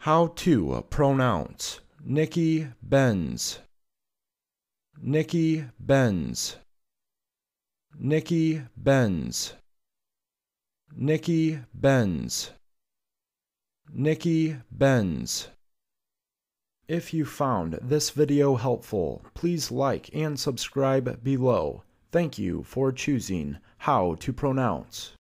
How to pronounce Nikki, Benz. Nikki, Benz. Nikki, Benz. Nikki, Benz. Nikki, Benz. If you found this video helpful, please like and subscribe below. Thank you for choosing How to Pronounce.